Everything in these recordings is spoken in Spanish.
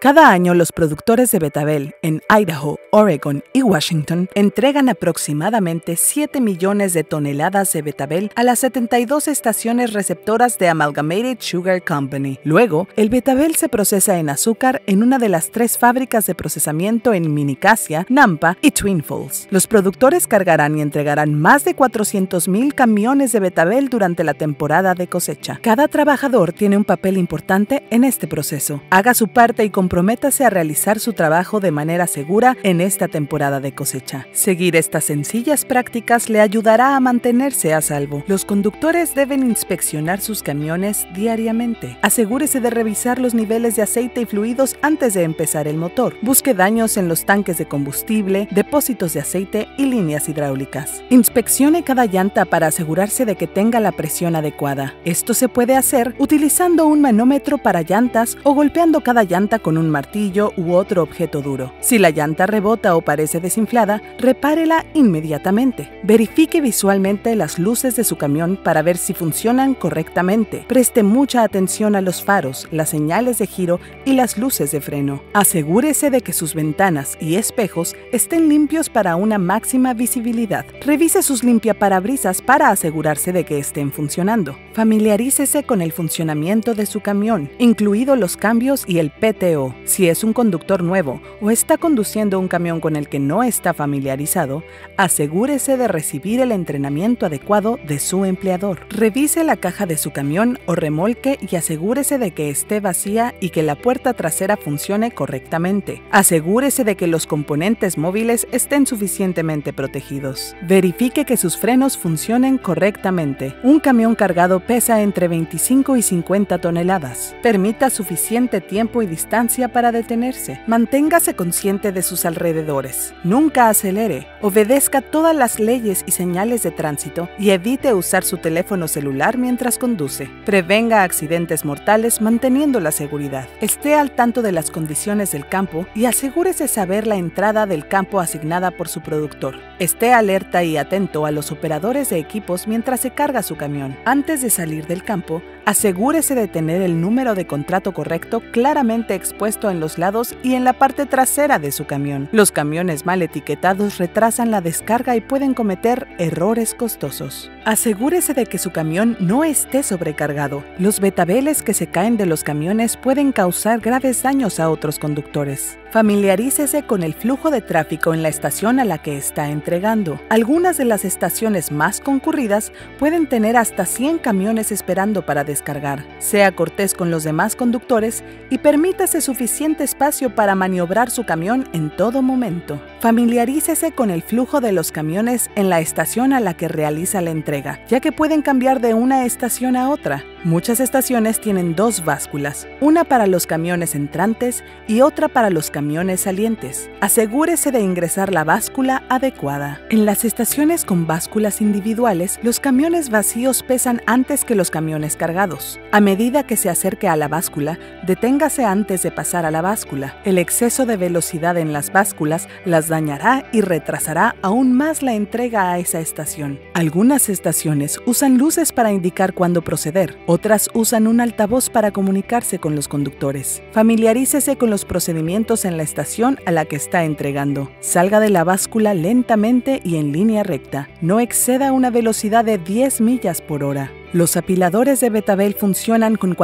Cada año los productores de betabel en Idaho, Oregon y Washington entregan aproximadamente 7 millones de toneladas de betabel a las 72 estaciones receptoras de Amalgamated Sugar Company. Luego, el betabel se procesa en azúcar en una de las 3 fábricas de procesamiento en Mini-Cassia, Nampa y Twin Falls. Los productores cargarán y entregarán más de 400,000 camiones de betabel durante la temporada de cosecha. Cada trabajador tiene un papel importante en este proceso. Haga su parte y comprométase a realizar su trabajo de manera segura en esta temporada de cosecha. Seguir estas sencillas prácticas le ayudará a mantenerse a salvo. Los conductores deben inspeccionar sus camiones diariamente. Asegúrese de revisar los niveles de aceite y fluidos antes de empezar el motor. Busque daños en los tanques de combustible, depósitos de aceite y líneas hidráulicas. Inspeccione cada llanta para asegurarse de que tenga la presión adecuada. Esto se puede hacer utilizando un manómetro para llantas o golpeando cada llanta con un martillo u otro objeto duro. Si la llanta rebota o parece desinflada, repárela inmediatamente. Verifique visualmente las luces de su camión para ver si funcionan correctamente. Preste mucha atención a los faros, las señales de giro y las luces de freno. Asegúrese de que sus ventanas y espejos estén limpios para una máxima visibilidad. Revise sus limpiaparabrisas para asegurarse de que estén funcionando. Familiarícese con el funcionamiento de su camión, incluidos los cambios y el PTO. Si es un conductor nuevo o está conduciendo un camión con el que no está familiarizado, asegúrese de recibir el entrenamiento adecuado de su empleador. Revise la caja de su camión o remolque y asegúrese de que esté vacía y que la puerta trasera funcione correctamente. Asegúrese de que los componentes móviles estén suficientemente protegidos. Verifique que sus frenos funcionen correctamente. Un camión cargado pesa entre 25 y 50 toneladas. Permita suficiente tiempo y distancia para detenerse. Manténgase consciente de sus alrededores. Nunca acelere. Obedezca todas las leyes y señales de tránsito y evite usar su teléfono celular mientras conduce. Prevenga accidentes mortales manteniendo la seguridad. Esté al tanto de las condiciones del campo y asegúrese saber la entrada del campo asignada por su productor. Esté alerta y atento a los operadores de equipos mientras se carga su camión. Antes de salir del campo, asegúrese de tener el número de contrato correcto claramente expuesto en los lados y en la parte trasera de su camión. Los camiones mal etiquetados retrasan la descarga y pueden cometer errores costosos. Asegúrese de que su camión no esté sobrecargado. Los betabeles que se caen de los camiones pueden causar graves daños a otros conductores. Familiarícese con el flujo de tráfico en la estación a la que está entregando. Algunas de las estaciones más concurridas pueden tener hasta 100 camiones esperando para descargar. Sea cortés con los demás conductores y permítase suficiente espacio para maniobrar su camión en todo momento. Familiarícese con el flujo de los camiones en la estación a la que realiza la entrega, ya que pueden cambiar de una estación a otra. Muchas estaciones tienen 2 básculas, una para los camiones entrantes y otra para los camiones salientes. Asegúrese de ingresar la báscula adecuada. En las estaciones con básculas individuales, los camiones vacíos pesan antes que los camiones cargados. A medida que se acerque a la báscula, deténgase antes de pasar a la báscula. El exceso de velocidad en las básculas las dañará y retrasará aún más la entrega a esa estación. Algunas estaciones usan luces para indicar cuándo proceder. Otras usan un altavoz para comunicarse con los conductores. Familiarícese con los procedimientos en la estación a la que está entregando. Salga de la báscula lentamente y en línea recta. No exceda una velocidad de 10 millas por hora. Los apiladores de betabel funcionan con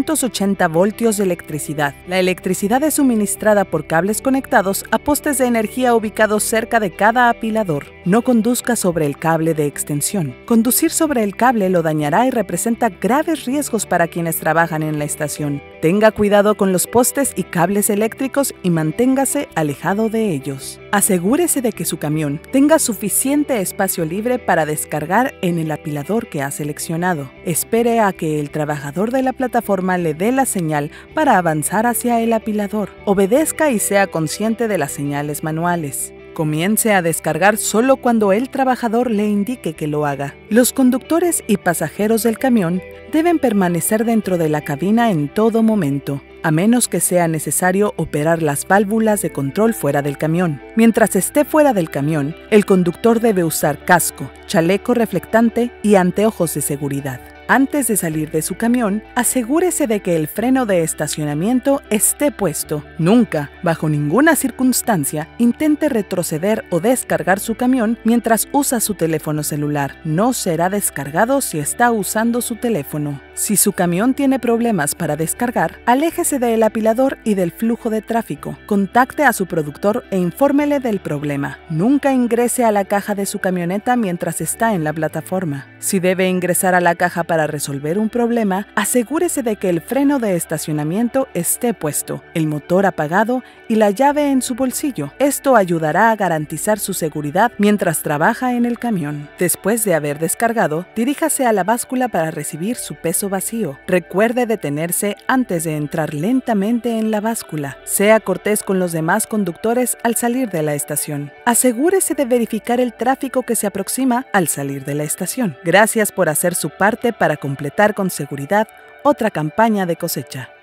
480 voltios de electricidad. La electricidad es suministrada por cables conectados a postes de energía ubicados cerca de cada apilador. No conduzca sobre el cable de extensión. Conducir sobre el cable lo dañará y representa graves riesgos para quienes trabajan en la estación. Tenga cuidado con los postes y cables eléctricos y manténgase alejado de ellos. Asegúrese de que su camión tenga suficiente espacio libre para descargar en el apilador que ha seleccionado. Espere a que el trabajador de la plataforma le dé la señal para avanzar hacia el apilador. Obedezca y sea consciente de las señales manuales. Comience a descargar solo cuando el trabajador le indique que lo haga. Los conductores y pasajeros del camión deben permanecer dentro de la cabina en todo momento, a menos que sea necesario operar las válvulas de control fuera del camión. Mientras esté fuera del camión, el conductor debe usar casco, chaleco reflectante y anteojos de seguridad. Antes de salir de su camión, asegúrese de que el freno de estacionamiento esté puesto. Nunca, bajo ninguna circunstancia, intente retroceder o descargar su camión mientras usa su teléfono celular. No será descargado si está usando su teléfono. Si su camión tiene problemas para descargar, aléjese del apilador y del flujo de tráfico. Contacte a su productor e infórmele del problema. Nunca ingrese a la caja de su camioneta mientras está en la plataforma. Si debe ingresar a la caja para resolver un problema, asegúrese de que el freno de estacionamiento esté puesto, el motor apagado y la llave en su bolsillo. Esto ayudará a garantizar su seguridad mientras trabaja en el camión. Después de haber descargado, diríjase a la báscula para recibir su peso vacío. Recuerde detenerse antes de entrar lentamente en la báscula. Sea cortés con los demás conductores al salir de la estación. Asegúrese de verificar el tráfico que se aproxima al salir de la estación. Gracias por hacer su parte para completar con seguridad otra campaña de cosecha.